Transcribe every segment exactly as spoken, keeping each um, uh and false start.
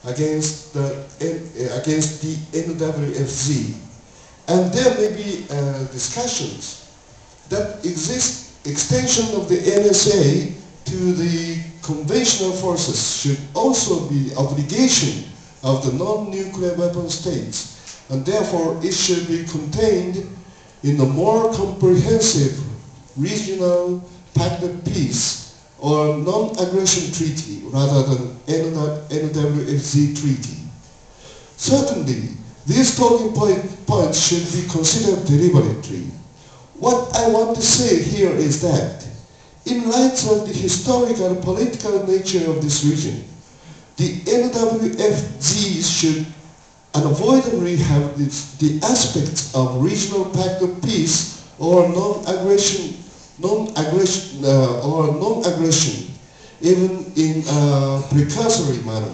against the against the N W F Z, and there may be uh, discussions that exist extension of the N S A to the conventional forces should also be obligation of the non-nuclear weapon states, and therefore it should be contained in a more comprehensive regional pact of peace or non-aggression treaty rather than N W F Z treaty. Certainly, these talking point, points should be considered deliberately. What I want to say here is that, in light of the historical and political nature of this region, the N W F Zs should unavoidably have this, the aspects of regional pact of peace or non-aggression, non-aggression uh, or non-aggression, even in a precursory manner.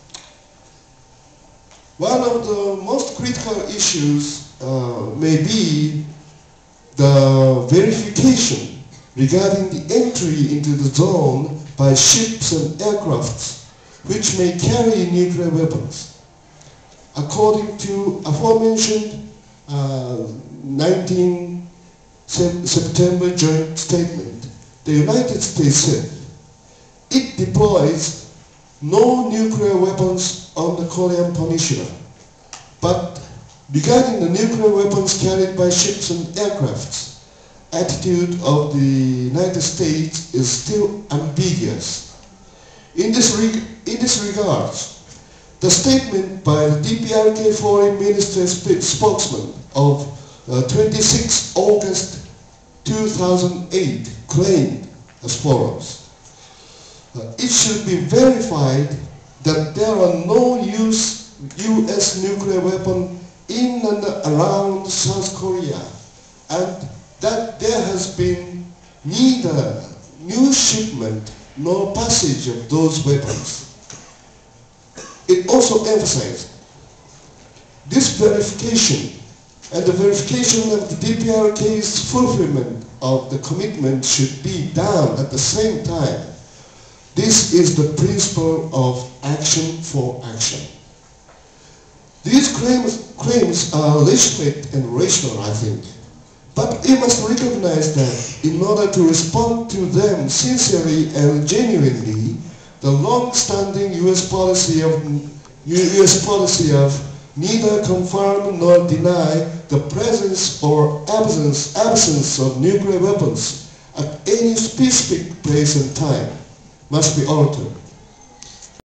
One of the most critical issues uh, may be the verification regarding the entry into the zone by ships and aircrafts which may carry nuclear weapons. According to aforementioned uh, nineteenth September joint statement, the United States said it deploys no nuclear weapons on the Korean Peninsula, but regarding the nuclear weapons carried by ships and aircrafts, attitude of the United States is still ambiguous. In this, reg in this regard, the statement by the D P R K Foreign Minister spokesman of uh, twenty-sixth August two thousand eight claimed as follows. Uh, it should be verified that there are no use U S nuclear weapons in and around South Korea, and that there has been neither new shipment nor passage of those weapons. It also emphasized this verification and the verification of the D P R K's fulfillment of the commitment should be done at the same time. This is the principle of action for action. These claims, claims are legitimate and rational, I think. But we must recognize that in order to respond to them sincerely and genuinely, the long-standing U S policy of U S policy of neither confirm nor deny the presence or absence, absence of nuclear weapons at any specific place and time must be altered.